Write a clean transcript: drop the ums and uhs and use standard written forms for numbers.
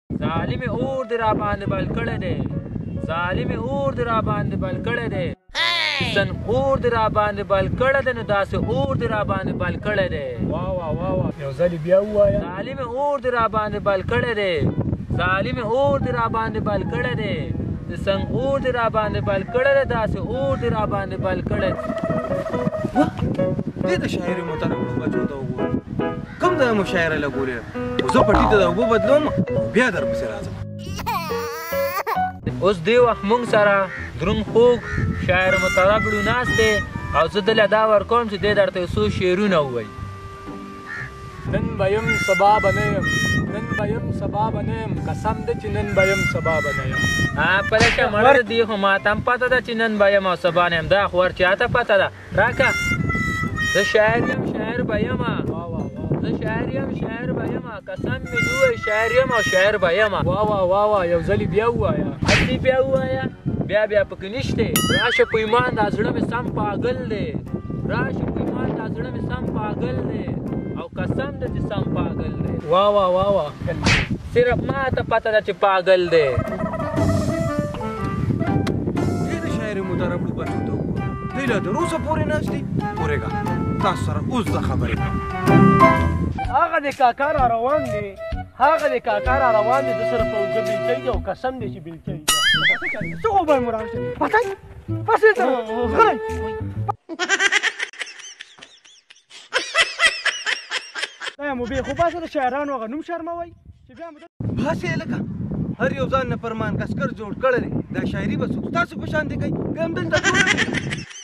ظالم اور دې را باندې بل کړی دی ظالم اور دې را باندې بل کړی دی سن اور دې را باندې بل کړی دی نو داسې اور دې را باندې بل کړی دی واه واه واه واه یو ځل بیا ووایه ظالم اور دې را باندې بل کړی دی ظالم اور دې را باندې بل کړی دی د سنګ اور دې را باندې بل کړی دی داسې اور دې را باندې بل کړی دې د شاعري محترم بچو ته وګوره کوم ځای مو شاعره لګولې زه پټي ته د اوبو بدلوم بیا درپسې راځم اوس دې وخت موږ سره دروند خوږ شاعر محترم ړو ناست دی او زه دله دا ورکوم چې دی درته یو څو شعرونه ووایي نن به یم سبا به نه یم نن به یم سبا به نه یم قسم دی چې نن به یم سبا به نه یم په لکه مړه دي خو ماته هم پته ده چې نن به یم او سبا نه یم دا خو ور چاته پته ده راکه زه شاعر یم شاعر به یمه زه شاعر یم شاعر به یمه قسم مې دې ووایي شاعر یم او شاعر به یمه واه واه واه واه یو ځل بیا ووایه هسې بیا ووایه بیا پکې نشته راشه په ایمان دا زړه مې سم پاگل دی راشه په ایمان دا زړه مې سم پاگل دی او قسم دی چې سم پاگل دی واه واه واه واه صرف ما ته پته ده چې پاگل دی دې د شاعري محترم بچو ته وګوره دی لا تر اوسه پورې ناست دي پورېږه تاسو سره اوس د خبرې کوم هغه د کاکا را روان دی هغه د کاکا را روان دی د سره په اوږه بېلچۍ دی او قسم دی چې بېلچۍ دی څه خو به مو راوړي پټۍ پسې ځه غلی دا مو بې خو باسه د شاعرانو هغه نوم شرموئ چې بیا مو باسې لکه هر یو ځان نه فرمان کسکر جوړ کړی دی دا شاعري به څوک ستاسو په شان دی کوي بیا هم دلته